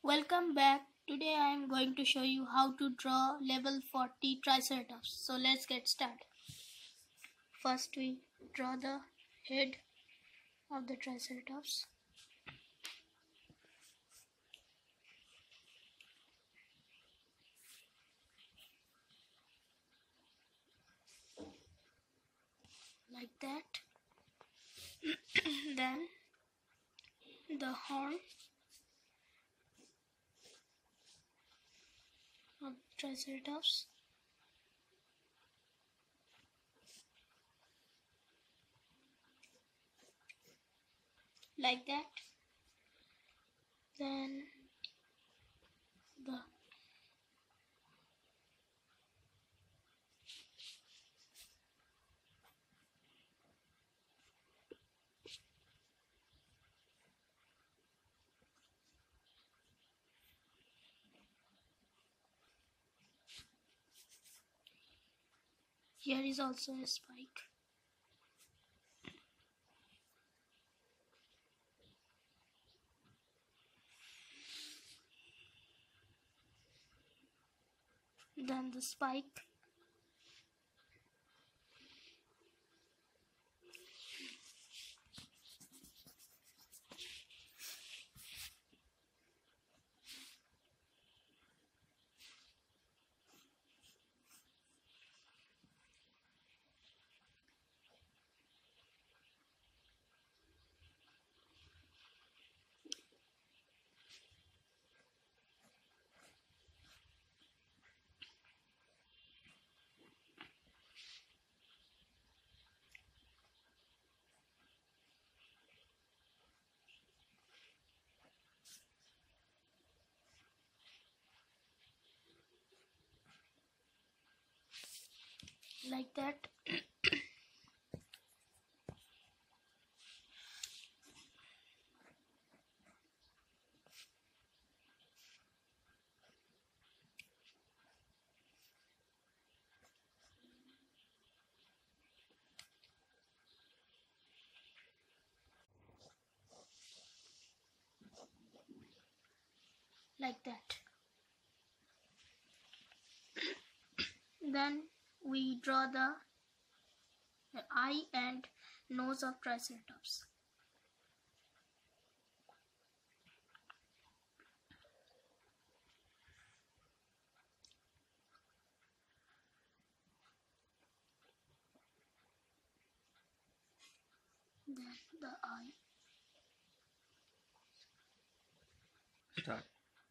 Welcome back. Today I am going to show you how to draw level 40 Triceratops. So let's get started. First we draw the head of the Triceratops. Like that. Then the horn of Triceratops. Like that. Then the here is also a spike. Then the spike. Like that. Like that. Then we draw the eye and nose of Triceratops. Then the eye. Start.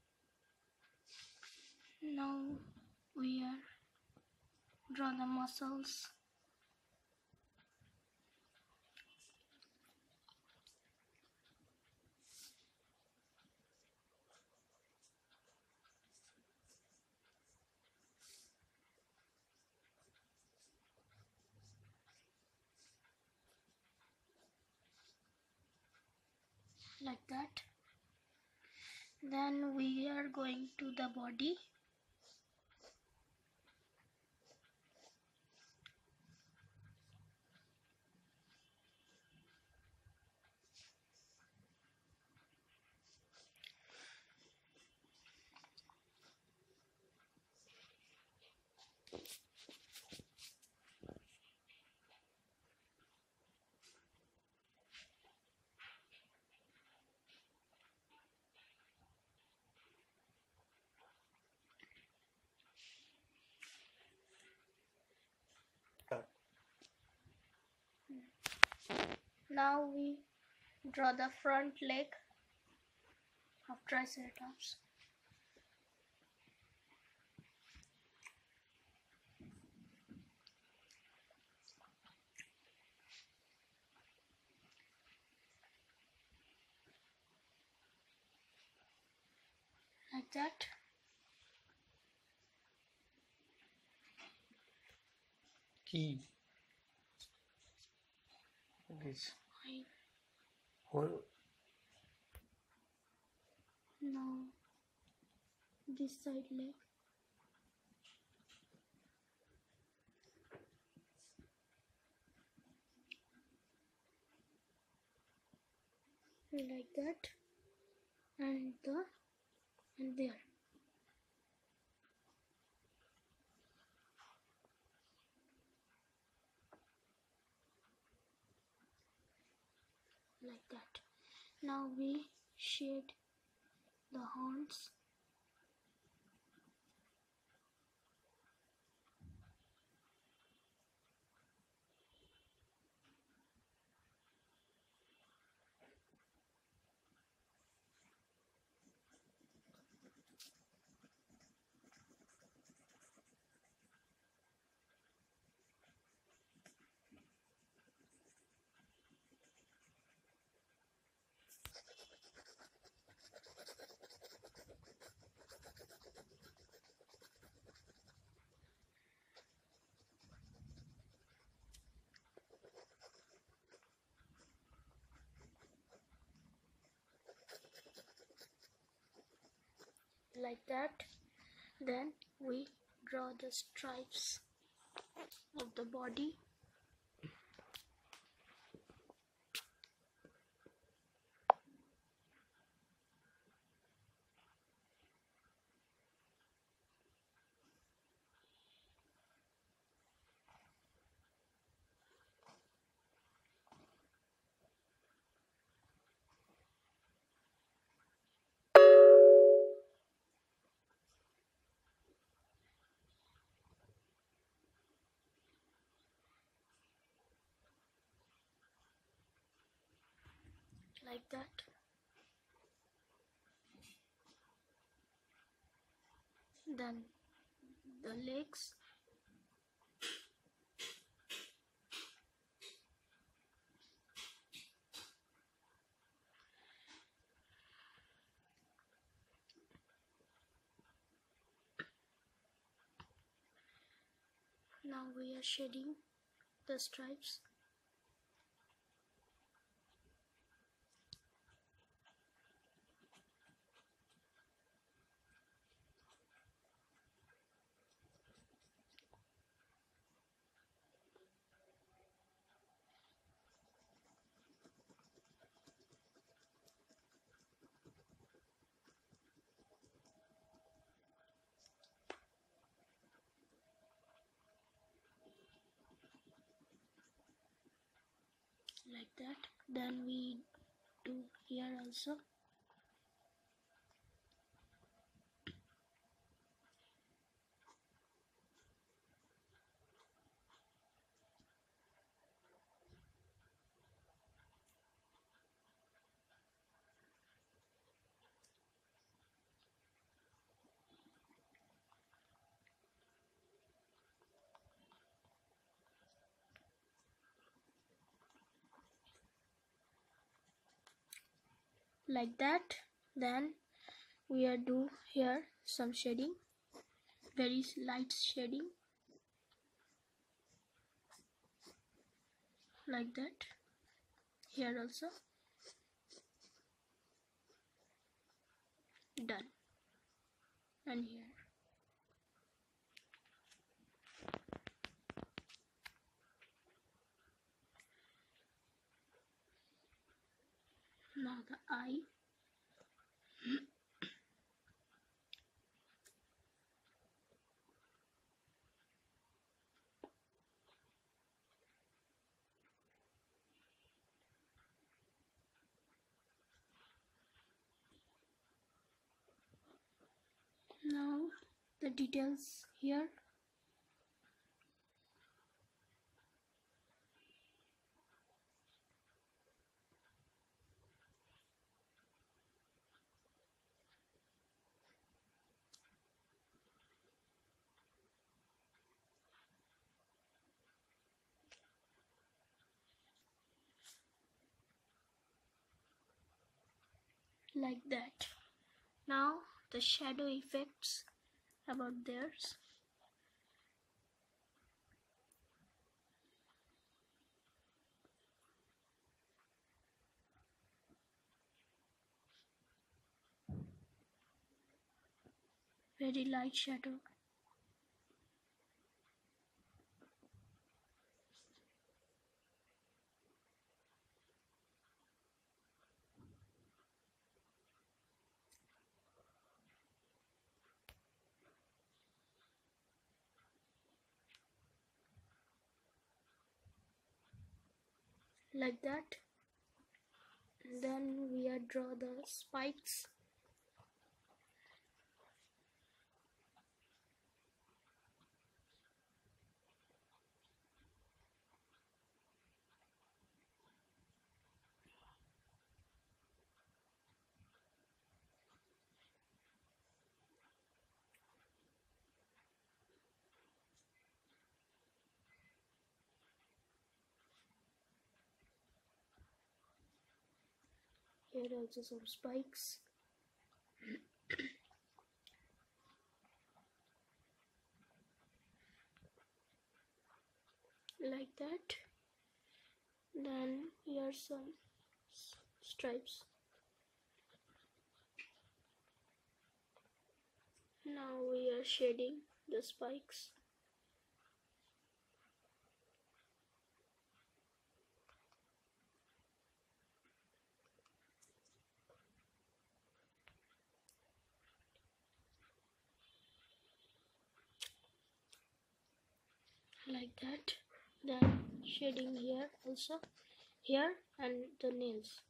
Now we draw the muscles. Like that. Then we are going to the body. Now we draw the front leg of Triceratops. Like that. Key. This I whole now this side leg. Like that. And the like that. Now we shade the horns. Like that. Then we draw the stripes of the body. Like that. Then the legs. Now we are shading the stripes. Like that. Then we do here also. Like that. Then we are do here some shading, very light shading, like that. Here also. Done. And here. Now the eye. Now the details here. Like that. Now the shadow effects about theirs. Very light shadow. Like that. Then we draw the spikes. Here also some spikes. Like that. Then here some stripes. Now we are shading the spikes. Like that. Then shading here also, here and the nails.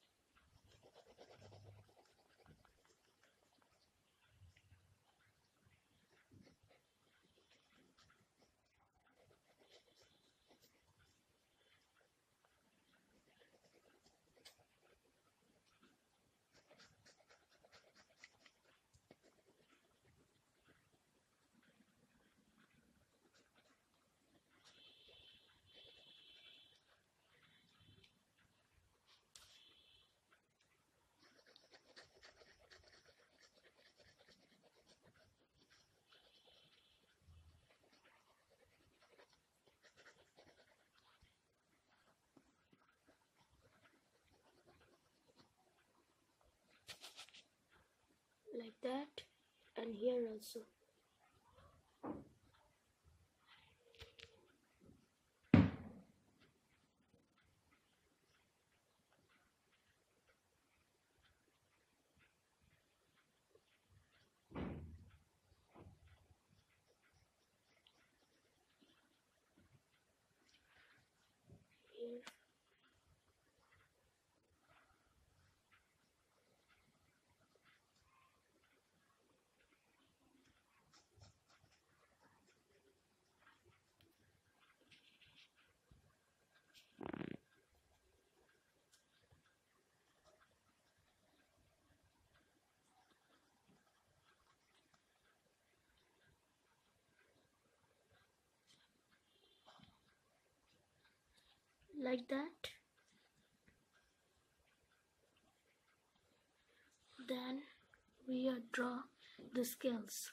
Like that, and here also. Here. Like that. Then we draw the scales.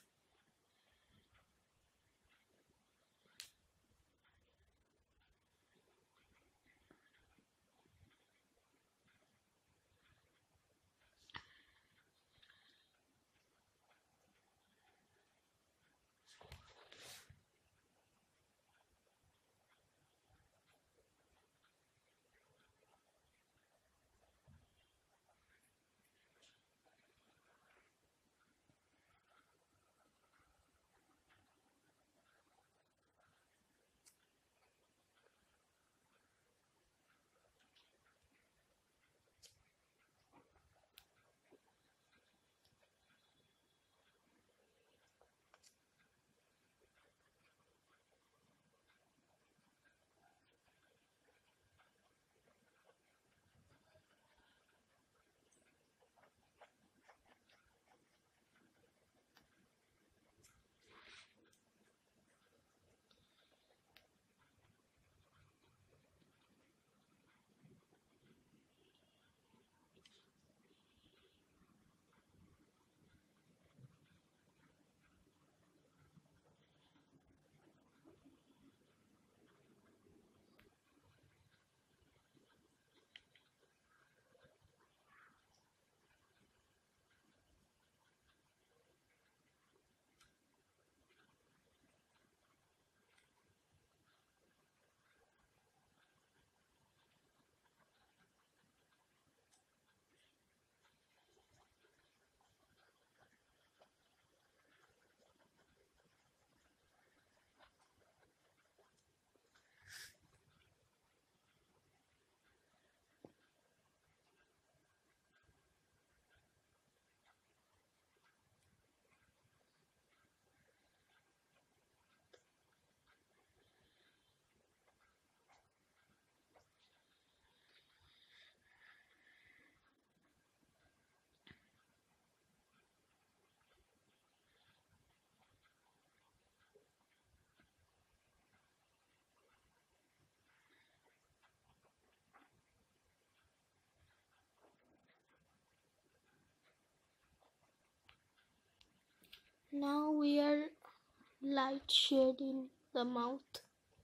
Now we are light shade in the mouth.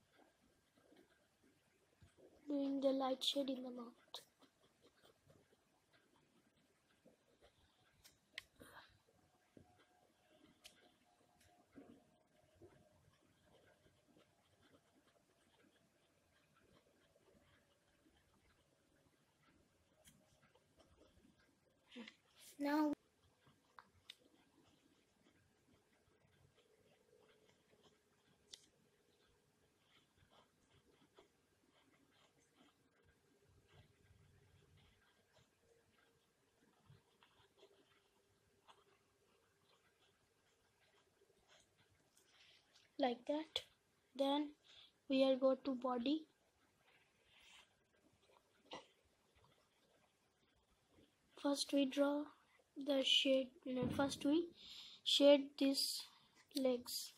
Doing the light shade in the mouth. Now like that. Then we are go to body. First we draw the shade. No, first we shade these legs.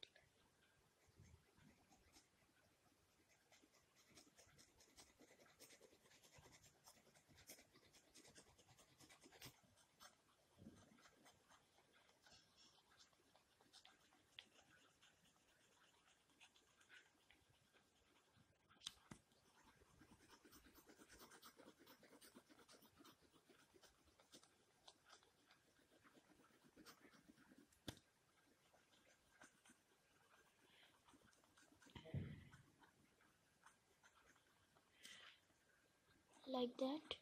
Like that.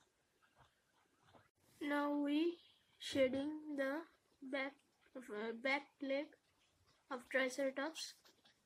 Now we shading the back leg of Triceratops.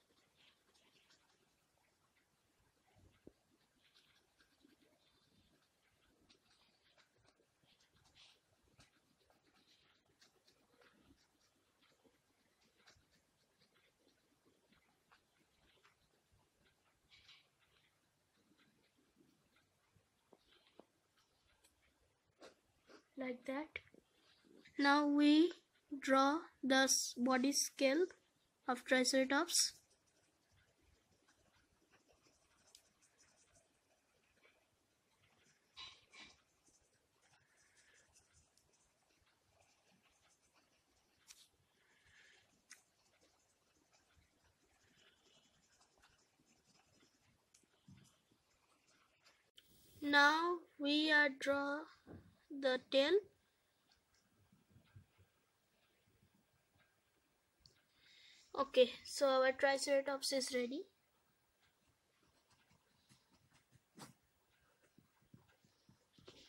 Like that. Now we draw the body scale of Triceratops. Now we are draw the tail. Okay, so our Triceratops is ready.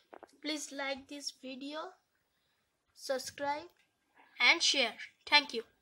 Please like this video, subscribe and share. Thank you.